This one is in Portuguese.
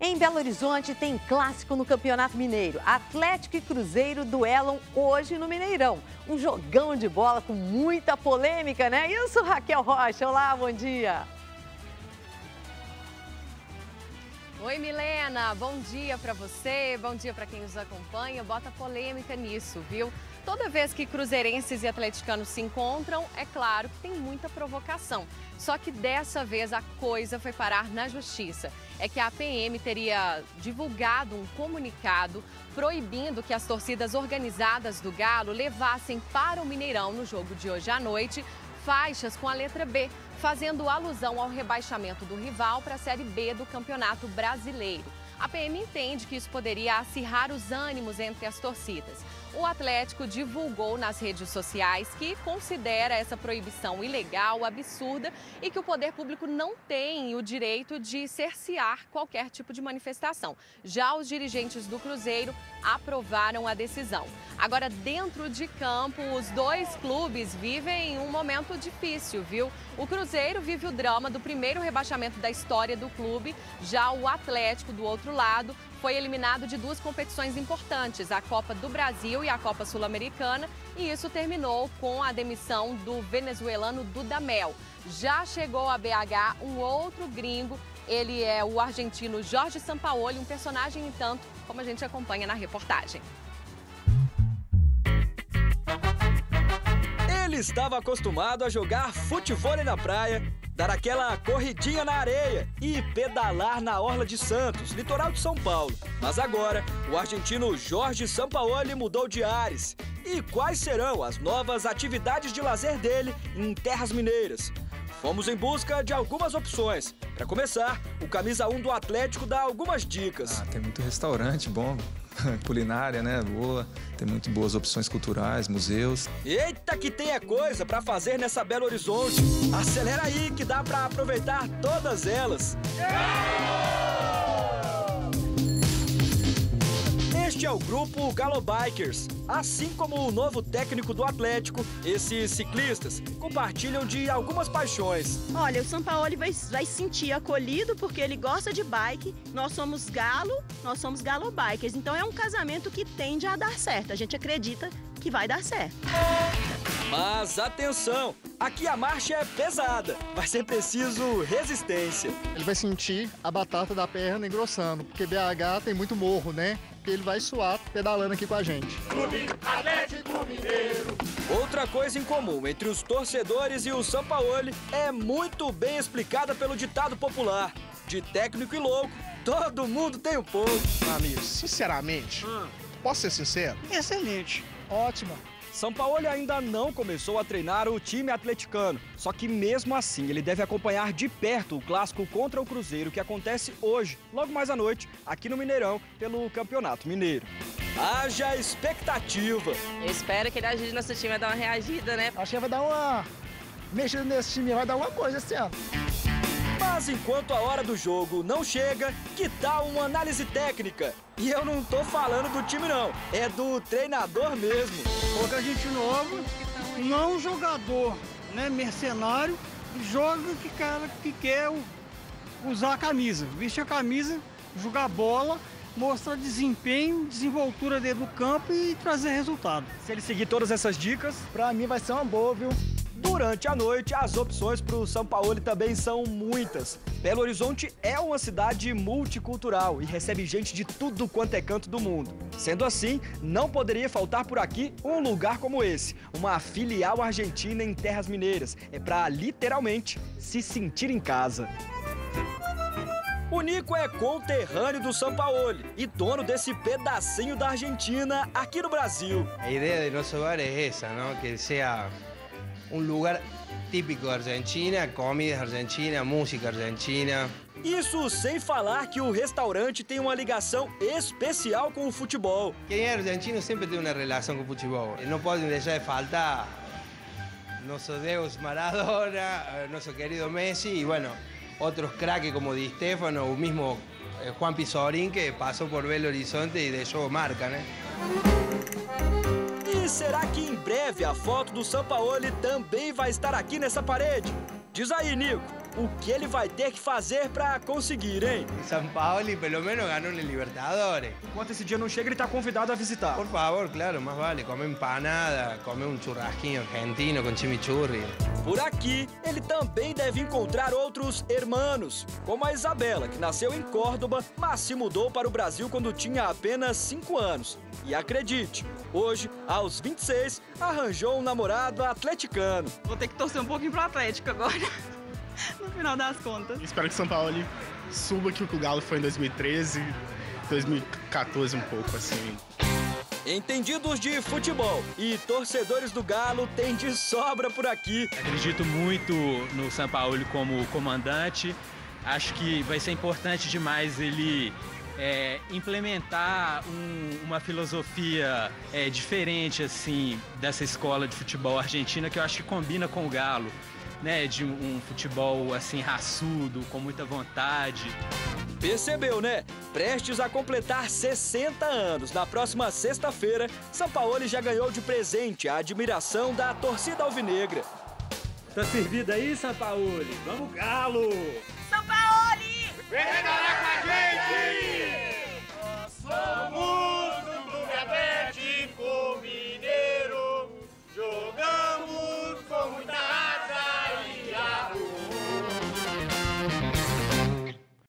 Em Belo Horizonte tem clássico no Campeonato Mineiro. Atlético e Cruzeiro duelam hoje no Mineirão. Um jogão de bola com muita polêmica, né? Eu sou Raquel Rocha. Olá, bom dia. Oi, Milena. Bom dia para você, bom dia para quem nos acompanha. Bota polêmica nisso, viu? Toda vez que cruzeirenses e atleticanos se encontram, é claro que tem muita provocação. Só que dessa vez a coisa foi parar na justiça. É que a PM teria divulgado um comunicado proibindo que as torcidas organizadas do Galo levassem para o Mineirão no jogo de hoje à noite faixas com a letra B, fazendo alusão ao rebaixamento do rival para a Série B do Campeonato Brasileiro. A PM entende que isso poderia acirrar os ânimos entre as torcidas. O Atlético divulgou nas redes sociais que considera essa proibição ilegal, absurda e que o poder público não tem o direito de cercear qualquer tipo de manifestação. Já os dirigentes do Cruzeiro aprovaram a decisão. Agora, dentro de campo, os dois clubes vivem um momento difícil, viu? O Cruzeiro vive o drama do primeiro rebaixamento da história do clube, já o Atlético, do outro lado, foi eliminado de duas competições importantes, a Copa do Brasil e a Copa Sul-Americana, e isso terminou com a demissão do venezuelano Dudamel. Já chegou a BH um outro gringo, ele é o argentino Jorge Sampaoli, um personagem, entanto, como a gente acompanha na reportagem. Ele estava acostumado a jogar futevôlei na praia, dar aquela corridinha na areia e pedalar na orla de Santos, litoral de São Paulo. Mas agora, o argentino Jorge Sampaoli mudou de ares. E quais serão as novas atividades de lazer dele em terras mineiras? Fomos em busca de algumas opções. Para começar, o camisa 1 do Atlético dá algumas dicas. Tem muito restaurante bom, culinária, né, boa. Tem muito boas opções culturais, museus. Eita, que tem coisa para fazer nessa Belo Horizonte. Acelera aí que dá para aproveitar todas elas. Este é o grupo Galo Bikers. Assim como o novo técnico do Atlético, esses ciclistas compartilham de algumas paixões. Olha, o Sampaoli vai se sentir acolhido porque ele gosta de bike. Nós somos Galo Bikers. Então é um casamento que tende a dar certo. A gente acredita que vai dar certo. Mas atenção, aqui a marcha é pesada. Vai ser preciso resistência. Ele vai sentir a batata da perna engrossando, porque BH tem muito morro, né? Porque ele vai suar pedalando aqui com a gente. Clube Atlético Mineiro. Outra coisa em comum entre os torcedores e o Sampaoli é muito bem explicada pelo ditado popular. De técnico e louco, todo mundo tem um pouco. Amigo, sinceramente, posso ser sincero? Excelente. Ótimo. Sampaoli ainda não começou a treinar o time atleticano, só que mesmo assim ele deve acompanhar de perto o clássico contra o Cruzeiro que acontece hoje, logo mais à noite, aqui no Mineirão, pelo Campeonato Mineiro. Haja expectativa! Eu espero que ele ajude nosso time a dar uma reagida, né? Acho que vai dar uma mexida nesse time, vai dar alguma coisa esse ano. Mas enquanto a hora do jogo não chega, que tal uma análise técnica? E eu não tô falando do time não, é do treinador mesmo. Coloca gente novo, não jogador, né, mercenário, joga que quer usar a camisa, vestir a camisa, jogar bola, mostrar desempenho, desenvoltura dentro do campo e trazer resultado. Se ele seguir todas essas dicas, pra mim vai ser uma boa, viu? Durante a noite, as opções para o Sampaoli também são muitas. Belo Horizonte é uma cidade multicultural e recebe gente de tudo quanto é canto do mundo. Sendo assim, não poderia faltar por aqui um lugar como esse, uma filial argentina em terras mineiras. É para literalmente se sentir em casa. O Nico é conterrâneo do Sampaoli e dono desse pedacinho da Argentina aqui no Brasil. A ideia de nosso hogar é essa, não? Que seja um lugar típico da Argentina, comida argentina, música argentina. Isso sem falar que o restaurante tem uma ligação especial com o futebol. Quem é argentino sempre tem uma relação com o futebol. Não pode deixar de faltar nosso Deus Maradona, nosso querido Messi e, bueno, outros craques como Di Stéfano, o mesmo Juan Pizorín, que passou por Belo Horizonte e deixou marca, né? E será que em breve a foto do Sampaoli também vai estar aqui nessa parede? Diz aí, Nico. o que ele vai ter que fazer para conseguir, hein? São Paulo, pelo menos, ganhou na Libertadores. Enquanto esse dia não chega, ele está convidado a visitar. Por favor, claro, mais vale comer empanada, comer um churrasquinho argentino com chimichurri. Por aqui, ele também deve encontrar outros hermanos, como a Isabela, que nasceu em Córdoba, mas se mudou para o Brasil quando tinha apenas 5 anos. E acredite, hoje, aos 26, arranjou um namorado atleticano. Vou ter que torcer um pouquinho pro Atlético agora, no final das contas. Espero que o São Paulo suba que o Galo foi em 2013, 2014 um pouco, assim. Entendidos de futebol e torcedores do Galo tem de sobra por aqui. Acredito muito no São Paulo como comandante. Acho que vai ser importante demais ele implementar uma filosofia diferente assim dessa escola de futebol argentina, que eu acho que combina com o Galo, né? De um futebol assim raçudo, com muita vontade. Percebeu, né? Prestes a completar 60 anos, na próxima sexta-feira, Sampaoli já ganhou de presente a admiração da torcida alvinegra. Tá servido aí, Sampaoli? Vamos, Galo!